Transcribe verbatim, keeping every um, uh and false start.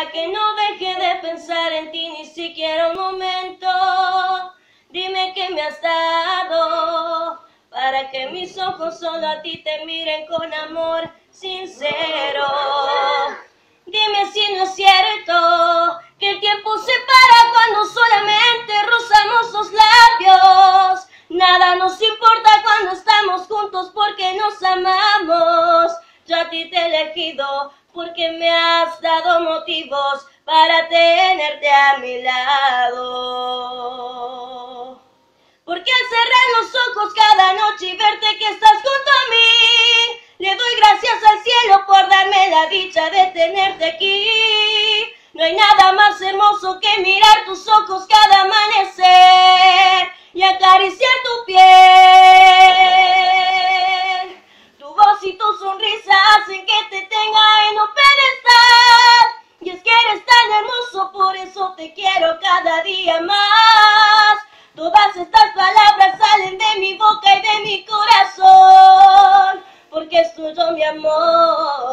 para que no deje de pensar en ti ni siquiera un momento. Dime qué me has dado, para que mis ojos solo a ti te miren con amor sincero. Dime si no es cierto que el tiempo se para cuando solamente rozamos los labios. Nada nos importa cuando estamos juntos porque nos amamos. Yo a ti te he elegido porque me has dado motivos para tenerte a mi lado. Porque al cerrar los ojos cada noche y verte que estás junto a mí, le doy gracias al cielo por darme la dicha de tenerte aquí. No hay nada más hermoso que mirar tus ojos cada amanecer y acariciar tu piel. Tu voz y tu sonrisa hacen que te tenga en un pedestal. Y es que eres tan hermoso, por eso te quiero cada día más. Todas estas palabras salen de mi boca y de mi corazón, porque es tuyo mi amor.